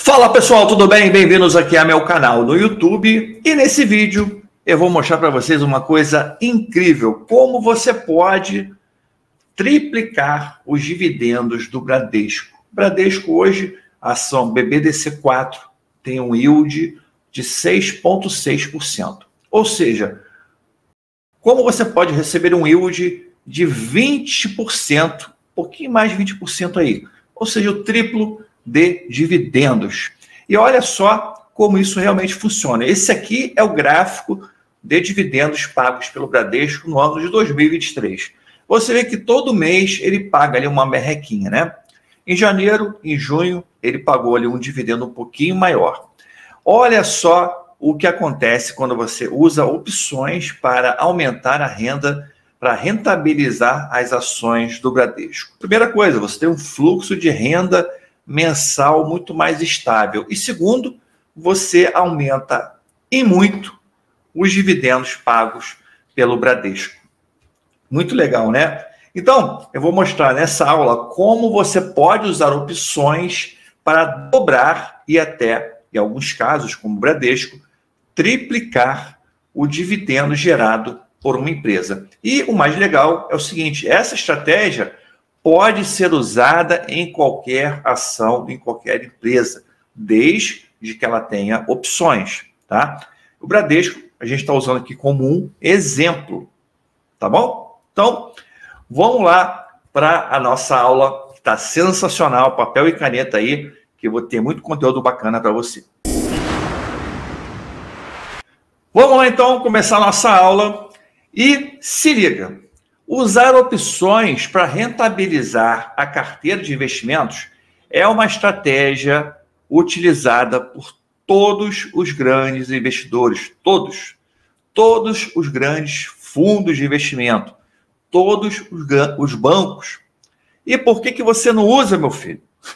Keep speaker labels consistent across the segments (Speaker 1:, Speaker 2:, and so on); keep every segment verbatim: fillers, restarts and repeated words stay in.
Speaker 1: Fala pessoal, tudo bem? Bem-vindos aqui ao meu canal no YouTube. E nesse vídeo eu vou mostrar para vocês uma coisa incrível. Como você pode triplicar os dividendos do Bradesco. Bradesco hoje, a ação B B D C quatro tem um yield de seis vírgula seis por cento. Ou seja, como você pode receber um yield de vinte por cento, um pouquinho mais de vinte por cento aí. Ou seja, o triplo de dividendos. E olha só como isso realmente funciona. Esse aqui é o gráfico de dividendos pagos pelo Bradesco no ano de dois mil e vinte e três. Você vê que todo mês ele paga ali uma merrequinha, né? Em janeiro, em junho, ele pagou ali um dividendo um pouquinho maior. Olha só o que acontece quando você usa opções para aumentar a renda, para rentabilizar as ações do Bradesco. Primeira coisa, você tem um fluxo de renda mensal muito mais estável. E segundo, você aumenta em muito os dividendos pagos pelo Bradesco. Muito legal, né? Então, eu vou mostrar nessa aula como você pode usar opções para dobrar e até, em alguns casos, como o Bradesco, triplicar o dividendo gerado por uma empresa. E o mais legal é o seguinte, essa estratégia pode ser usada em qualquer ação, em qualquer empresa, desde que ela tenha opções, tá? O Bradesco, a gente está usando aqui como um exemplo, tá bom? Então, vamos lá para a nossa aula, que está sensacional, papel e caneta aí, que eu vou ter muito conteúdo bacana para você. Vamos lá, então, começar a nossa aula e se liga. Usar opções para rentabilizar a carteira de investimentos é uma estratégia utilizada por todos os grandes investidores, todos, todos os grandes fundos de investimento, todos os, os bancos. E por que que você não usa, meu filho?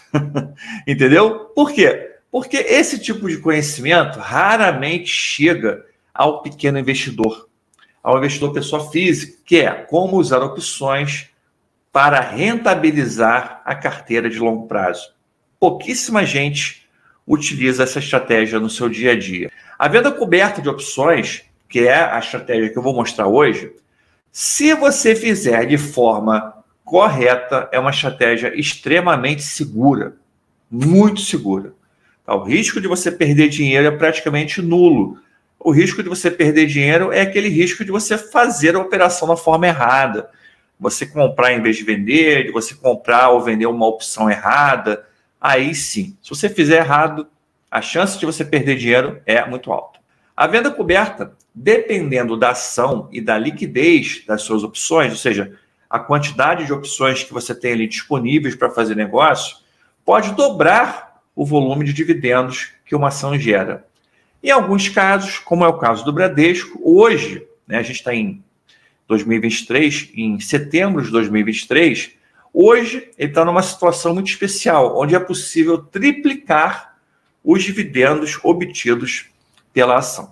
Speaker 1: Entendeu? Por quê? Porque esse tipo de conhecimento raramente chega ao pequeno investidor, ao investidor pessoa física, que é como usar opções para rentabilizar a carteira de longo prazo. Pouquíssima gente utiliza essa estratégia no seu dia a dia. A venda coberta de opções, que é a estratégia que eu vou mostrar hoje, se você fizer de forma correta, é uma estratégia extremamente segura, muito segura. O risco de você perder dinheiro é praticamente nulo. O risco de você perder dinheiro é aquele risco de você fazer a operação da forma errada. Você comprar em vez de vender, de você comprar ou vender uma opção errada. Aí sim, se você fizer errado, a chance de você perder dinheiro é muito alta. A venda coberta, dependendo da ação e da liquidez das suas opções, ou seja, a quantidade de opções que você tem ali disponíveis para fazer negócio, pode dobrar o volume de dividendos que uma ação gera. Em alguns casos, como é o caso do Bradesco, hoje, né, a gente está em dois mil e vinte e três, em setembro de dois mil e vinte e três, hoje ele está numa situação muito especial, onde é possível triplicar os dividendos obtidos pela ação.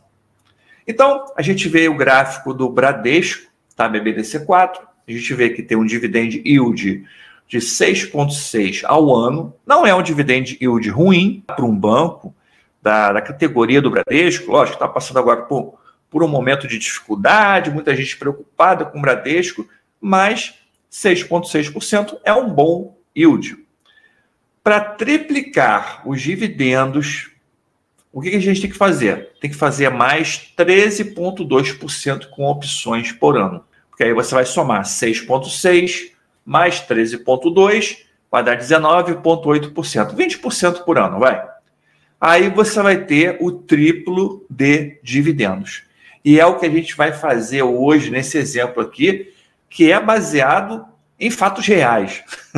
Speaker 1: Então, a gente vê o gráfico do Bradesco, tá, B B D C quatro, a gente vê que tem um dividend yield de seis vírgula seis ao ano, não é um dividend yield ruim para um banco, Da, da categoria do Bradesco, lógico, está passando agora por, por um momento de dificuldade, muita gente preocupada com o Bradesco, mas seis vírgula seis por cento é um bom yield. Para triplicar os dividendos, o que, que a gente tem que fazer? Tem que fazer mais treze vírgula dois por cento com opções por ano. Porque aí você vai somar seis vírgula seis mais treze vírgula dois, vai dar dezenove vírgula oito por cento, vinte por cento por ano, vai. Aí você vai ter o triplo de dividendos. E é o que a gente vai fazer hoje nesse exemplo aqui, que é baseado em fatos reais.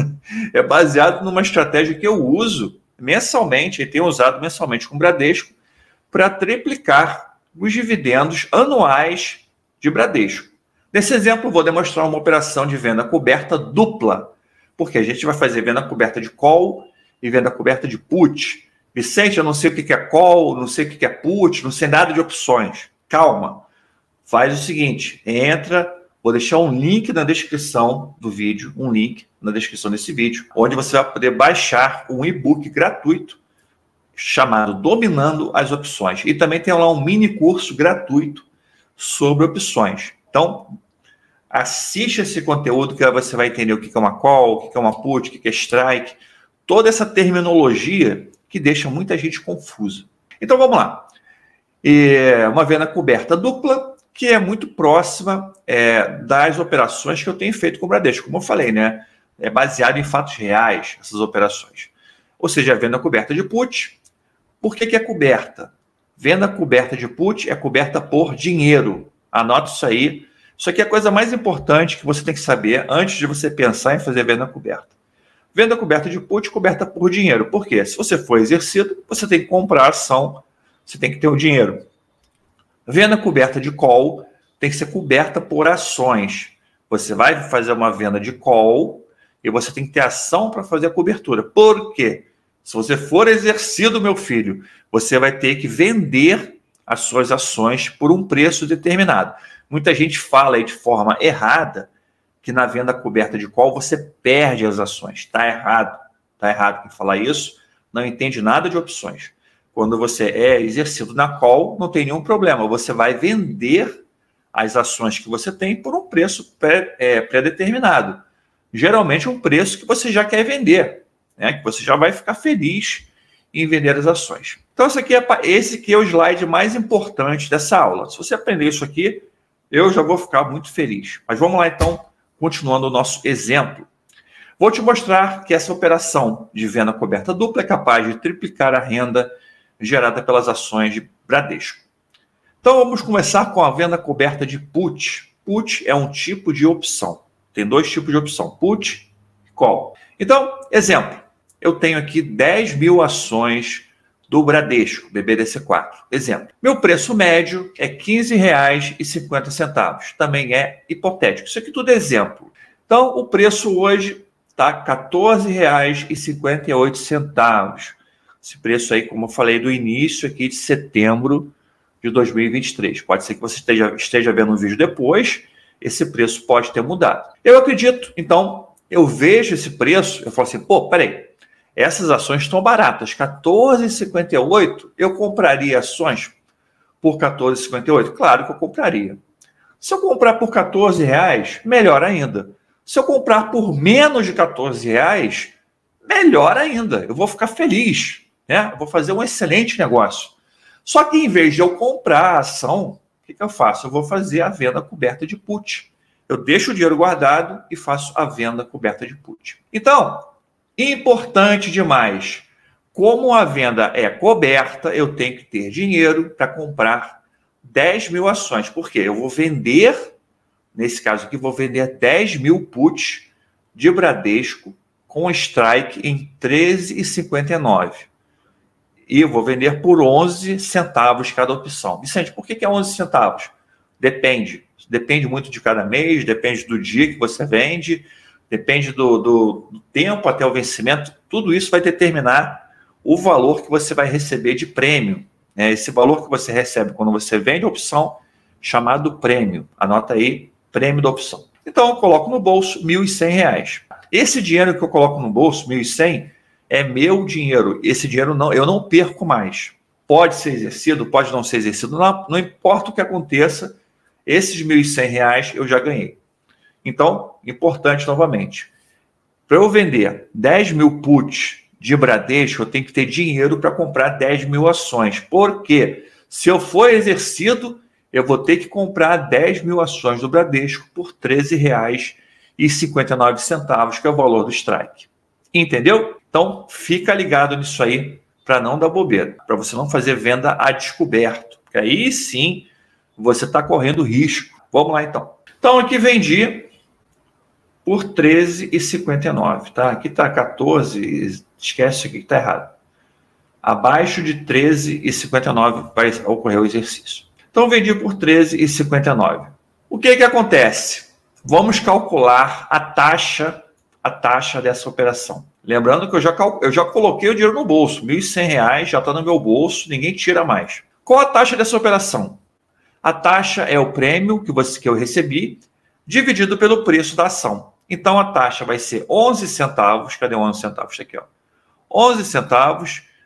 Speaker 1: É baseado numa estratégia que eu uso mensalmente, e tenho usado mensalmente com o Bradesco, para triplicar os dividendos anuais de Bradesco. Nesse exemplo, vou demonstrar uma operação de venda coberta dupla, porque a gente vai fazer venda coberta de call e venda coberta de put. Vicente, eu não sei o que é call, não sei o que é put, não sei nada de opções. Calma. Faz o seguinte, entra, vou deixar um link na descrição do vídeo, um link na descrição desse vídeo, onde você vai poder baixar um e-book gratuito chamado Dominando as Opções. E também tem lá um mini curso gratuito sobre opções. Então, assiste esse conteúdo que você vai entender o que é uma call, o que é uma put, o que é strike, toda essa terminologia que deixa muita gente confusa. Então, vamos lá. É uma venda coberta dupla, que é muito próxima é, das operações que eu tenho feito com o Bradesco. Como eu falei, né? É baseado em fatos reais, essas operações. Ou seja, a venda coberta de put. Por que que é coberta? Venda coberta de put é coberta por dinheiro. Anota isso aí. Isso aqui é a coisa mais importante que você tem que saber antes de você pensar em fazer venda coberta. Venda coberta de put coberta por dinheiro. Por quê? Se você for exercido, você tem que comprar a ação, você tem que ter o dinheiro. Venda coberta de call tem que ser coberta por ações. Você vai fazer uma venda de call e você tem que ter ação para fazer a cobertura. Por quê? Se você for exercido, meu filho, você vai ter que vender as suas ações por um preço determinado. Muita gente fala aí de forma errada que na venda coberta de call você perde as ações. Está errado. Está errado quem falar isso. Não entende nada de opções. Quando você é exercido na call, não tem nenhum problema. Você vai vender as ações que você tem por um preço pré, é, pré-determinado. Geralmente um preço que você já quer vender, né? Que você já vai ficar feliz em vender as ações. Então, esse aqui, é, esse aqui é o slide mais importante dessa aula. Se você aprender isso aqui, eu já vou ficar muito feliz. Mas vamos lá, então, continuando o nosso exemplo. Vou te mostrar que essa operação de venda coberta dupla é capaz de triplicar a renda gerada pelas ações de Bradesco. Então, vamos começar com a venda coberta de put. Put é um tipo de opção. Tem dois tipos de opção, put e call. Então, exemplo, eu tenho aqui dez mil ações do Bradesco, B B D C quatro. Exemplo, meu preço médio é quinze reais e cinquenta centavos. Também é hipotético. Isso aqui tudo é exemplo. Então, o preço hoje está quatorze reais e cinquenta e oito centavos. Esse preço aí, como eu falei, do início aqui de setembro de dois mil e vinte e três. Pode ser que você esteja, esteja vendo um vídeo depois, esse preço pode ter mudado. Eu acredito, então, eu vejo esse preço, eu falo assim, pô, peraí, essas ações estão baratas, quatorze reais e cinquenta e oito centavos, eu compraria ações por quatorze reais e cinquenta e oito centavos? Claro que eu compraria. Se eu comprar por quatorze reais, melhor ainda. Se eu comprar por menos de quatorze reais, melhor ainda. Eu vou ficar feliz, né? Eu vou fazer um excelente negócio. Só que em vez de eu comprar a ação, o que, que eu faço? Eu vou fazer a venda coberta de put. Eu deixo o dinheiro guardado e faço a venda coberta de put. Então, importante demais, como a venda é coberta, eu tenho que ter dinheiro para comprar dez mil ações. Por quê? Eu vou vender, nesse caso aqui, vou vender dez mil puts de Bradesco com strike em treze reais e cinquenta e nove centavos. E eu vou vender por onze centavos cada opção. Vicente, por que é onze centavos? Depende. Depende muito de cada mês, depende do dia que você vende, depende do, do, do tempo até o vencimento. Tudo isso vai determinar o valor que você vai receber de prêmio. Né? Esse valor que você recebe quando você vende a opção, chamado prêmio. Anota aí, prêmio da opção. Então, eu coloco no bolso mil e cem reais. Esse dinheiro que eu coloco no bolso, mil e cem, é meu dinheiro. Esse dinheiro não, eu não perco mais. Pode ser exercido, pode não ser exercido, não, não importa o que aconteça, esses mil e cem reais eu já ganhei. Então, importante novamente, para eu vender dez mil puts de Bradesco, eu tenho que ter dinheiro para comprar dez mil ações. Por quê? Se eu for exercido, eu vou ter que comprar dez mil ações do Bradesco por treze reais e cinquenta e nove centavos, que é o valor do strike. Entendeu? Então, fica ligado nisso aí para não dar bobeira, para você não fazer venda a descoberto, porque aí sim você está correndo risco. Vamos lá, então. Então, aqui vendi por treze reais e cinquenta e nove centavos, tá? Aqui está quatorze, esquece isso aqui que está errado. Abaixo de treze reais e cinquenta e nove centavos vai ocorrer o exercício. Então, vendi por treze reais e cinquenta e nove centavos. O que que acontece? Vamos calcular a taxa, a taxa dessa operação. Lembrando que eu já, cal... eu já coloquei o dinheiro no bolso, mil e cem reais já está no meu bolso, ninguém tira mais. Qual a taxa dessa operação? A taxa é o prêmio que, você, que eu recebi, dividido pelo preço da ação. Então, a taxa vai ser onze centavos. Cadê onze centavos? Está aqui, ó. onze centavos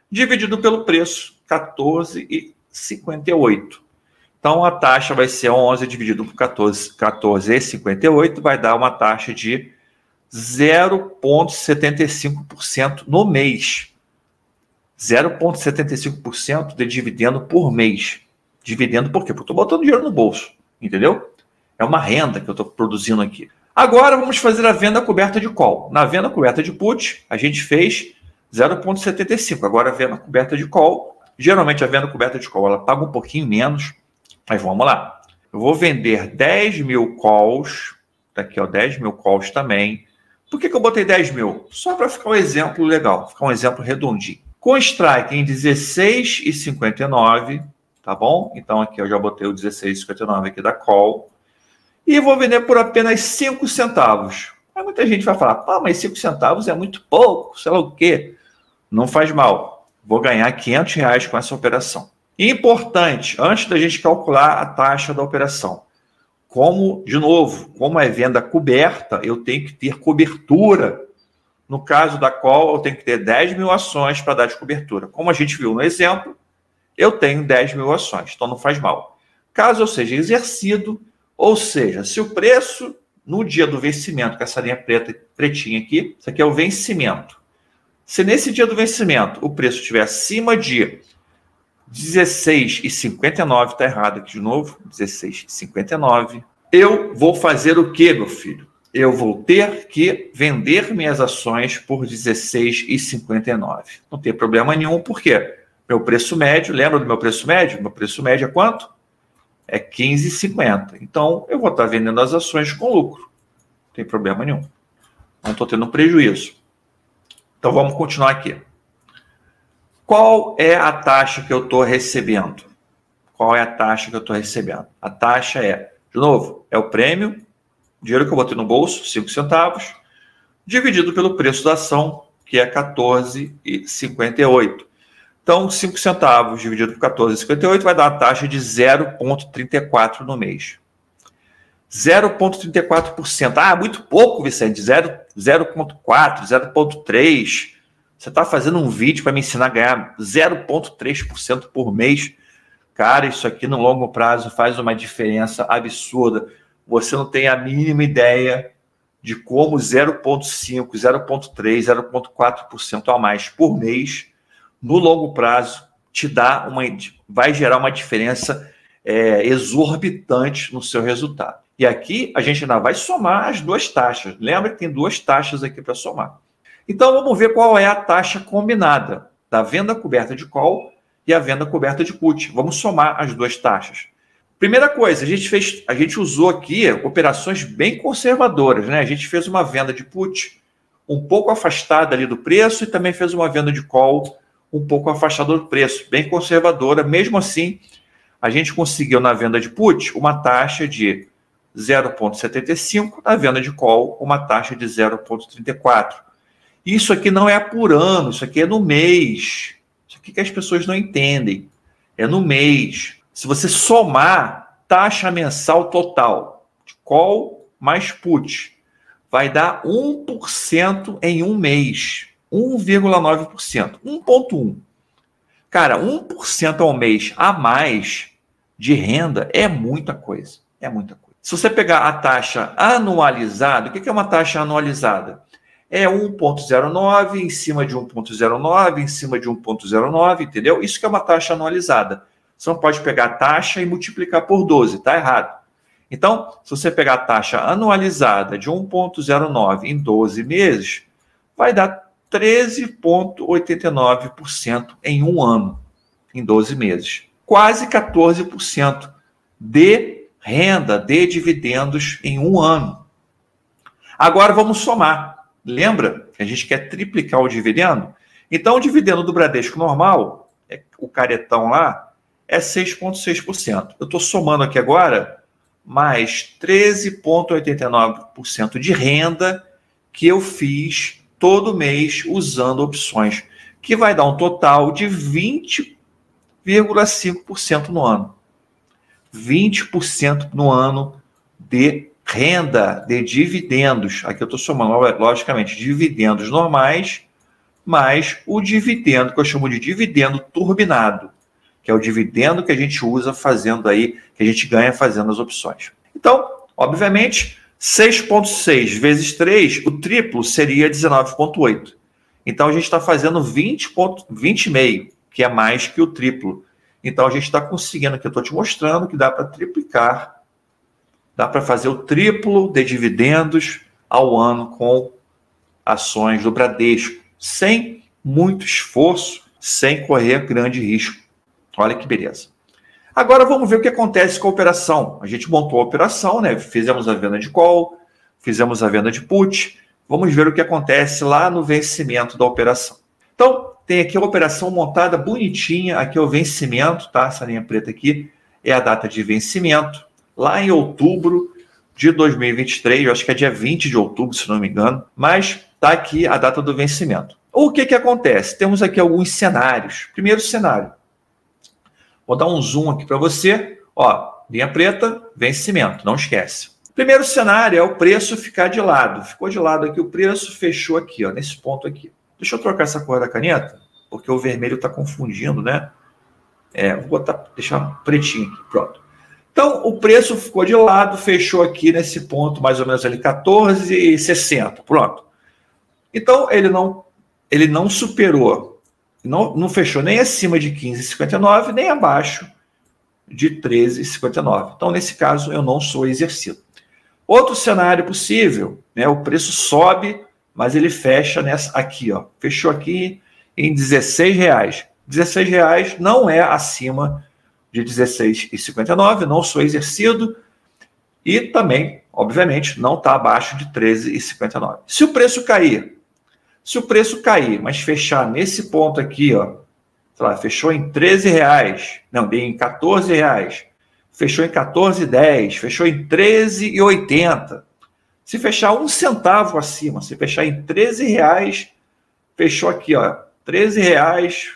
Speaker 1: dividido pelo preço, quatorze e cinquenta e oito. Então, a taxa vai ser onze dividido por quatorze, quatorze e cinquenta e oito, vai dar uma taxa de zero vírgula setenta e cinco por cento no mês. zero vírgula setenta e cinco por cento de dividendo por mês. Dividendo por quê? Porque eu estou botando dinheiro no bolso, entendeu? É uma renda que eu estou produzindo aqui. Agora, vamos fazer a venda coberta de call. Na venda coberta de put, a gente fez zero vírgula setenta e cinco. Agora, a venda coberta de call, geralmente a venda coberta de call, ela paga um pouquinho menos, mas vamos lá. Eu vou vender dez mil calls, tá aqui, ó, dez mil calls também. Por que que eu botei dez mil? Só para ficar um exemplo legal, ficar um exemplo redondinho. Com strike em dezesseis e cinquenta e nove, tá bom? Então aqui eu já botei o dezesseis e cinquenta e nove aqui da call. E vou vender por apenas cinco centavos. Aí muita gente vai falar, pá, mas cinco centavos é muito pouco, sei lá o quê. Não faz mal. Vou ganhar quinhentos reais com essa operação. Importante, antes da gente calcular a taxa da operação, como, de novo, como é venda coberta, eu tenho que ter cobertura. No caso da call, eu tenho que ter dez mil ações para dar de cobertura. Como a gente viu no exemplo, eu tenho dez mil ações, então não faz mal. Caso eu seja exercido, ou seja, se o preço no dia do vencimento, com essa linha preta, pretinha aqui, isso aqui é o vencimento. Se nesse dia do vencimento o preço estiver acima de dezesseis e cinquenta e nove, está errado aqui de novo, dezesseis e cinquenta e nove, eu vou fazer o quê, meu filho? Eu vou ter que vender minhas ações por dezesseis e cinquenta e nove. Não tem problema nenhum, por quê? Meu preço médio, lembra do meu preço médio? Meu preço médio é quanto? É quinze e cinquenta. Então, eu vou estar vendendo as ações com lucro. Não tem problema nenhum. Não estou tendo prejuízo. Então, vamos continuar aqui. Qual é a taxa que eu estou recebendo? Qual é a taxa que eu estou recebendo? A taxa é, de novo, é o prêmio, dinheiro que eu botei no bolso, cinco centavos, dividido pelo preço da ação, que é quatorze e cinquenta e oito. Então, cinco centavos dividido por quatorze e cinquenta e oito vai dar uma taxa de zero vírgula trinta e quatro no mês. zero vírgula trinta e quatro por cento. Ah, muito pouco, Vicente. zero vírgula quatro, zero vírgula três. Você está fazendo um vídeo para me ensinar a ganhar zero vírgula três por cento por mês. Cara, isso aqui no longo prazo faz uma diferença absurda. Você não tem a mínima ideia de como zero vírgula cinco, zero vírgula três, zero vírgula quatro por cento a mais por mês, no longo prazo, te dá uma, vai gerar uma diferença é, exorbitante no seu resultado. E aqui a gente ainda vai somar as duas taxas. Lembra que tem duas taxas aqui para somar. Então vamos ver qual é a taxa combinada da venda coberta de call e a venda coberta de put. Vamos somar as duas taxas. Primeira coisa, a gente fez, a gente usou aqui operações bem conservadoras, né? A gente fez uma venda de put um pouco afastada ali do preço e também fez uma venda de call um pouco afastada do preço, bem conservadora. Mesmo assim, a gente conseguiu na venda de put uma taxa de zero vírgula setenta e cinco, na venda de call uma taxa de zero vírgula trinta e quatro. Isso aqui não é por ano, isso aqui é no mês. Isso aqui que as pessoas não entendem. É no mês. Se você somar taxa mensal total de call mais put, vai dar um por cento em um mês. um vírgula nove por cento. um vírgula um. Cara, um por cento ao mês a mais de renda é muita coisa. É muita coisa. Se você pegar a taxa anualizada, o que é uma taxa anualizada? É um vírgula zero nove em cima de um vírgula zero nove, em cima de um vírgula zero nove, entendeu? Isso que é uma taxa anualizada. Você não pode pegar a taxa e multiplicar por doze, tá errado. Então, se você pegar a taxa anualizada de um vírgula zero nove em doze meses, vai dar treze vírgula oitenta e nove por cento em um ano, em doze meses. Quase quatorze por cento de renda, de dividendos em um ano. Agora vamos somar. Lembra que a gente quer triplicar o dividendo? Então, o dividendo do Bradesco normal, o caretão lá, é seis vírgula seis por cento. Eu estou somando aqui agora mais treze vírgula oitenta e nove por cento de renda que eu fiz todo mês usando opções, que vai dar um total de vinte vírgula cinco por cento no ano. vinte por cento no ano de renda, de dividendos. Aqui eu estou somando, logicamente, dividendos normais mais o dividendo, que eu chamo de dividendo turbinado, que é o dividendo que a gente usa fazendo aí, que a gente ganha fazendo as opções. Então, obviamente, seis vírgula seis vezes três, o triplo seria dezenove vírgula oito. Então, a gente está fazendo vinte vírgula cinco, que é mais que o triplo. Então, a gente está conseguindo, que eu estou te mostrando, que dá para triplicar, dá para fazer o triplo de dividendos ao ano com ações do Bradesco, sem muito esforço, sem correr grande risco. Olha que beleza. Agora vamos ver o que acontece com a operação. A gente montou a operação, né? Fizemos a venda de call, fizemos a venda de put. Vamos ver o que acontece lá no vencimento da operação. Então, tem aqui a operação montada bonitinha. Aqui é o vencimento, tá? Essa linha preta aqui é a data de vencimento. Lá em outubro de dois mil e vinte e três, eu acho que é dia vinte de outubro, se não me engano. Mas tá aqui a data do vencimento. O que que acontece? Temos aqui alguns cenários. Primeiro cenário. Vou dar um zoom aqui para você. Ó, linha preta, vencimento, não esquece. Primeiro cenário é o preço ficar de lado. Ficou de lado aqui, o preço fechou aqui, ó, nesse ponto aqui. Deixa eu trocar essa cor da caneta, porque o vermelho está confundindo, né? É, vou botar, deixar pretinho aqui, pronto. Então, o preço ficou de lado, fechou aqui nesse ponto, mais ou menos ali, quatorze e sessenta, pronto. Então, ele não, ele não superou, não, não fechou nem acima de quinze e cinquenta e nove, nem abaixo de treze e cinquenta e nove. Então, nesse caso, eu não sou exercido. Outro cenário possível, né, o preço sobe, mas ele fecha nessa aqui, ó, fechou aqui em dezesseis reais. dezesseis reais não é acima de dezesseis e cinquenta e nove, não sou exercido e também, obviamente, não está abaixo de treze e cinquenta e nove. Se o preço cair, se o preço cair, mas fechar nesse ponto aqui, ó, sei lá, fechou em treze reais, não, dei em quatorze reais, fechou em quatorze e dez, fechou em treze e oitenta. Se fechar um centavo acima, se fechar em treze reais, fechou aqui, ó, treze reais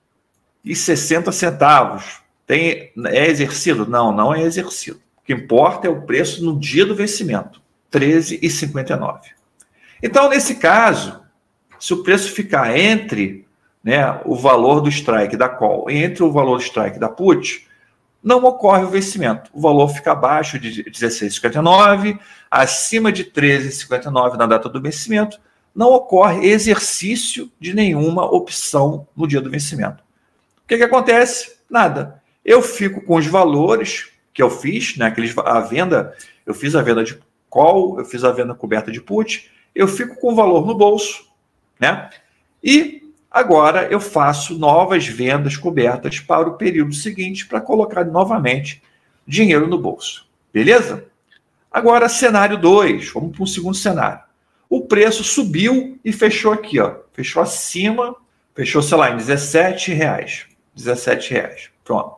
Speaker 1: e sessenta centavos. Tem, é exercido? Não, não é exercido. O que importa é o preço no dia do vencimento, treze e cinquenta e nove. Então, nesse caso, se o preço ficar entre, né, o valor do strike da call e entre o valor do strike da put, não ocorre o vencimento. O valor fica abaixo de dezesseis e cinquenta e nove, acima de treze e cinquenta e nove na data do vencimento, não ocorre exercício de nenhuma opção no dia do vencimento. O que que acontece? Nada. Eu fico com os valores que eu fiz, né, aqueles, a venda, eu fiz a venda de call, eu fiz a venda coberta de put, eu fico com o valor no bolso, né? E agora eu faço novas vendas cobertas para o período seguinte para colocar novamente dinheiro no bolso. Beleza? Agora, cenário dois. Vamos para um segundo cenário. O preço subiu e fechou aqui, ó. Fechou acima, fechou, sei lá, em dezessete reais. dezessete reais. Pronto.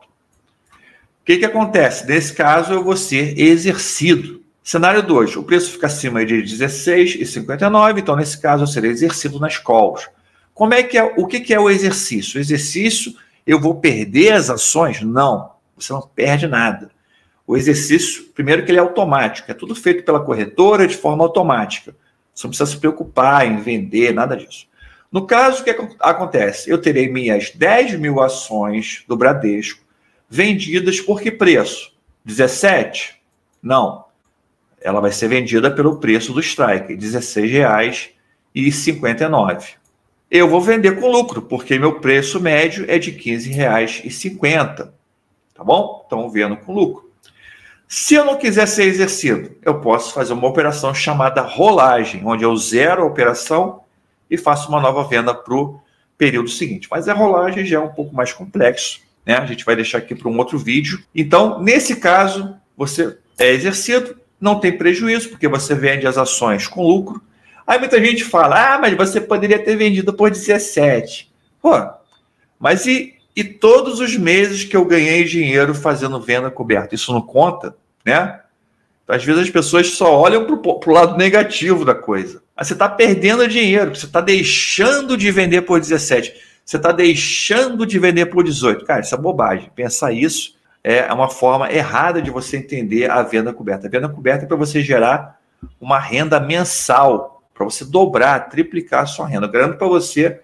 Speaker 1: O que que acontece? Nesse caso, eu vou ser exercido. Cenário dois. O preço fica acima de dezesseis e cinquenta e nove, então, nesse caso, eu serei exercido nas calls. Como é que é, o que que é o exercício? O exercício, eu vou perder as ações? Não, você não perde nada. O exercício, primeiro que ele é automático, é tudo feito pela corretora de forma automática. Você não precisa se preocupar em vender, nada disso. No caso, o que acontece? Eu terei minhas dez mil ações do Bradesco vendidas por que preço? dezessete? Não. Ela vai ser vendida pelo preço do strike, dezesseis reais e cinquenta e nove. Eu vou vender com lucro, porque meu preço médio é de quinze reais e cinquenta centavos. Tá bom? Então, vendo com lucro. Se eu não quiser ser exercido, eu posso fazer uma operação chamada rolagem, onde eu zero a operação e faço uma nova venda para o período seguinte. Mas a rolagem já é um pouco mais complexo, né? A gente vai deixar aqui para um outro vídeo. Então, nesse caso, você é exercido, não tem prejuízo, porque você vende as ações com lucro. Aí muita gente fala, ah, mas você poderia ter vendido por dezessete. Pô, mas e, e todos os meses que eu ganhei dinheiro fazendo venda coberta? Isso não conta, né? Então, às vezes as pessoas só olham para o lado negativo da coisa. Mas você está perdendo dinheiro, você está deixando de vender por dezessete, você está deixando de vender por dezoito. Cara, isso é bobagem. Pensar isso é uma forma errada de você entender a venda coberta. A venda coberta é para você gerar uma renda mensal, para você dobrar, triplicar a sua renda. Eu garanto para você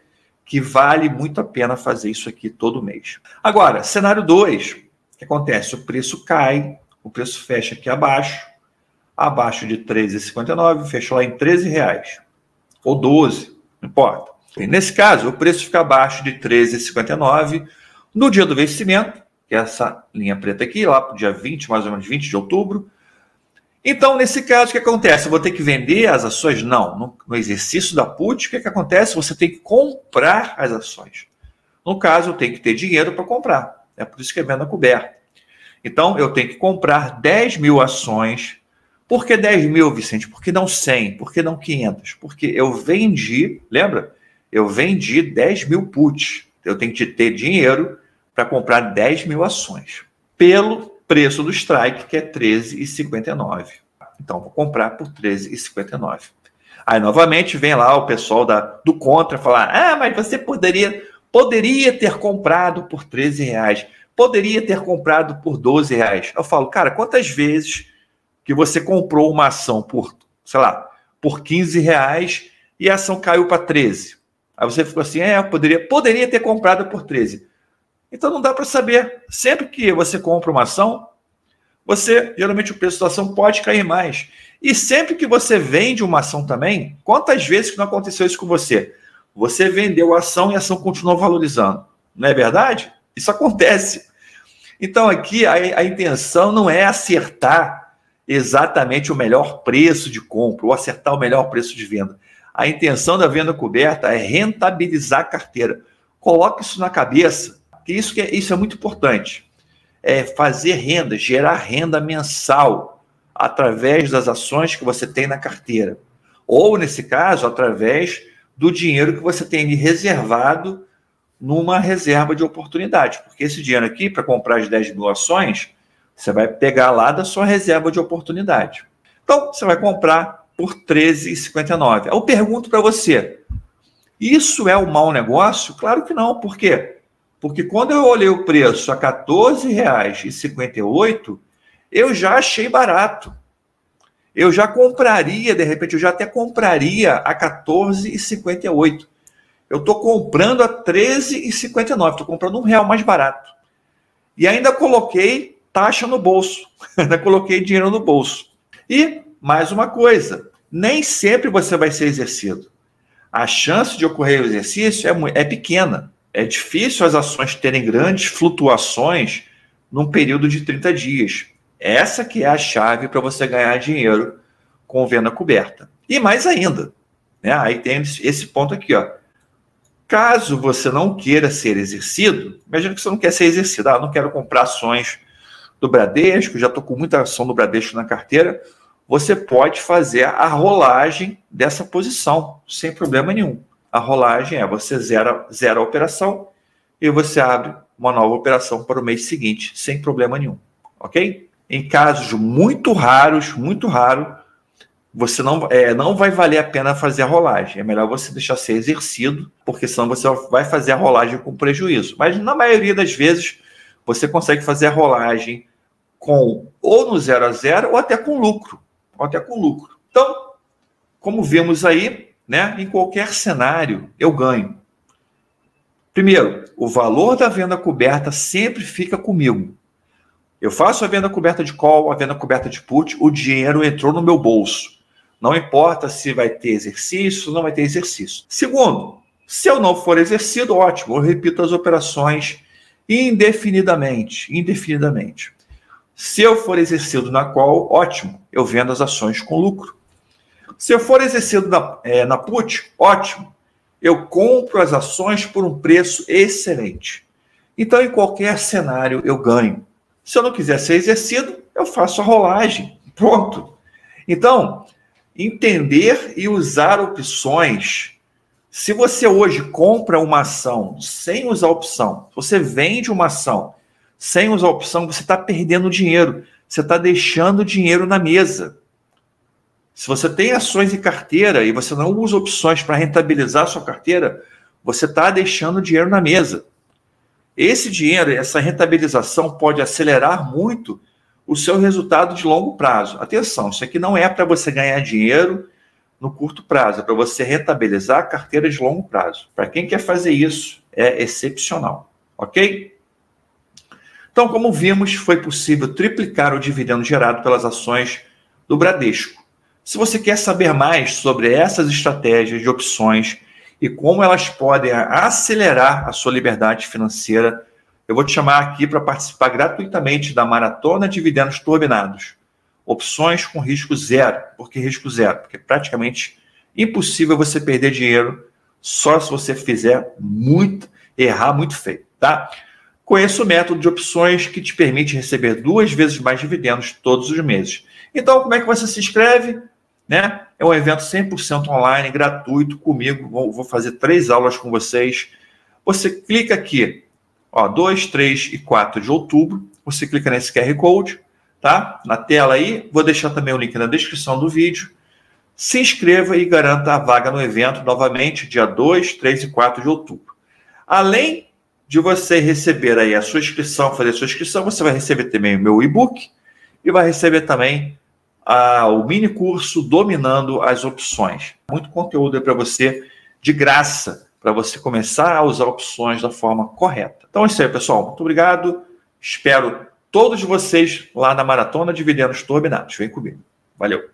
Speaker 1: que vale muito a pena fazer isso aqui todo mês. Agora, cenário dois, o que acontece? O preço cai, o preço fecha aqui abaixo, abaixo de treze reais e cinquenta e nove centavos, fechou lá em treze reais, ou doze, não importa. E nesse caso, o preço fica abaixo de treze reais e cinquenta e nove centavos no dia do vencimento, que é essa linha preta aqui, lá para o dia vinte, mais ou menos vinte de outubro. Então, nesse caso, o que acontece? Eu vou ter que vender as ações? Não. No, no exercício da put, o que, que acontece? Você tem que comprar as ações. No caso, eu tenho que ter dinheiro para comprar. É por isso que é venda coberta. Então, eu tenho que comprar dez mil ações. Por que dez mil, Vicente? Por que não cem? Por que não quinhentas? Porque eu vendi, lembra? Eu vendi dez mil puts. Eu tenho que ter dinheiro para comprar dez mil ações. Pelo preço do strike, que é treze reais e cinquenta e nove centavos. Então, vou comprar por treze reais e cinquenta e nove centavos. Aí, novamente, vem lá o pessoal da, do contra falar, ah, mas você poderia, poderia ter comprado por treze reais, poderia ter comprado por doze reais. Eu falo, cara, quantas vezes que você comprou uma ação por, sei lá, por quinze reais e a ação caiu para treze? Aí você ficou assim, é, eu poderia, poderia ter comprado por treze. Então não dá para saber. Sempre que você compra uma ação, você, geralmente o preço da ação pode cair mais. E sempre que você vende uma ação também, quantas vezes que não aconteceu isso com você? Você vendeu a ação e a ação continuou valorizando. Não é verdade? Isso acontece. Então aqui a, a intenção não é acertar exatamente o melhor preço de compra ou acertar o melhor preço de venda. A intenção da venda coberta é rentabilizar a carteira. Coloque isso na cabeça. Que isso, que é, isso é muito importante, é fazer renda, gerar renda mensal através das ações que você tem na carteira. Ou, nesse caso, através do dinheiro que você tem reservado numa reserva de oportunidade. Porque esse dinheiro aqui, para comprar as dez mil ações, você vai pegar lá da sua reserva de oportunidade. Então, você vai comprar por treze reais e cinquenta e nove centavos. Eu pergunto para você, isso é um mau negócio? Claro que não. Por quê? Porque quando eu olhei o preço a quatorze reais e cinquenta e oito centavos, eu já achei barato. Eu já compraria, de repente, eu já até compraria a quatorze reais e cinquenta e oito centavos. Eu estou comprando a treze reais e cinquenta e nove centavos, estou comprando um real mais barato. E ainda coloquei taxa no bolso, ainda coloquei dinheiro no bolso. E, mais uma coisa, nem sempre você vai ser exercido. A chance de ocorrer o exercício é, é pequena. É difícil as ações terem grandes flutuações num período de trinta dias. Essa que é a chave para você ganhar dinheiro com venda coberta. E mais ainda, né? Aí tem esse ponto aqui, ó. Caso você não queira ser exercido, imagina que você não quer ser exercido. Ah, não quero comprar ações do Bradesco, já estou com muita ação do Bradesco na carteira. Você pode fazer a rolagem dessa posição, sem problema nenhum. A rolagem é você zera, zera a operação e você abre uma nova operação para o mês seguinte, sem problema nenhum, ok? Em casos muito raros, muito raro, você não, é, não vai valer a pena fazer a rolagem. É melhor você deixar ser exercido, porque senão você vai fazer a rolagem com prejuízo. Mas na maioria das vezes, você consegue fazer a rolagem com ou no zero a zero ou até com lucro. Ou até com lucro. Então, como vemos aí, né, em qualquer cenário, eu ganho. Primeiro, o valor da venda coberta sempre fica comigo. Eu faço a venda coberta de call, a venda coberta de put, o dinheiro entrou no meu bolso. Não importa se vai ter exercício ou não vai ter exercício. Segundo, se eu não for exercido, ótimo, eu repito as operações indefinidamente. Indefinidamente. Se eu for exercido na call, ótimo, eu vendo as ações com lucro. Se eu for exercido na, é, na put, ótimo, eu compro as ações por um preço excelente. Então, em qualquer cenário, eu ganho. Se eu não quiser ser exercido, eu faço a rolagem. Pronto. Então, entender e usar opções. Se você hoje compra uma ação sem usar opção, você vende uma ação sem usar opção, você está perdendo dinheiro. Você está deixando dinheiro na mesa. Se você tem ações em carteira e você não usa opções para rentabilizar a sua carteira, você está deixando dinheiro na mesa. Esse dinheiro, essa rentabilização pode acelerar muito o seu resultado de longo prazo. Atenção, isso aqui não é para você ganhar dinheiro no curto prazo, é para você rentabilizar a carteira de longo prazo. Para quem quer fazer isso, é excepcional, ok? Então, como vimos, foi possível triplicar o dividendo gerado pelas ações do Bradesco. Se você quer saber mais sobre essas estratégias de opções e como elas podem acelerar a sua liberdade financeira, eu vou te chamar aqui para participar gratuitamente da Maratona Dividendos Turbinados. Opções com risco zero. Por que risco zero? Porque é praticamente impossível você perder dinheiro só se você fizer muito, errar muito feio, tá? Conheça o método de opções que te permite receber duas vezes mais dividendos todos os meses. Então, como é que você se inscreve? Né? É um evento cem por cento online, gratuito, comigo. Vou fazer três aulas com vocês. Você clica aqui, ó, dois, três e quatro de outubro. Você clica nesse Q R Code, tá? Na tela aí. Vou deixar também o link na descrição do vídeo. Se inscreva e garanta a vaga no evento, novamente, dia dois, três e quatro de outubro. Além de você receber aí a sua inscrição, fazer a sua inscrição, você vai receber também o meu e-book e vai receber também a, o mini curso Dominando as Opções. Muito conteúdo aí para você, de graça, para você começar a usar opções da forma correta. Então é isso aí, pessoal. Muito obrigado. Espero todos vocês lá na Maratona Dividendos Turbinados. Vem comigo. Valeu.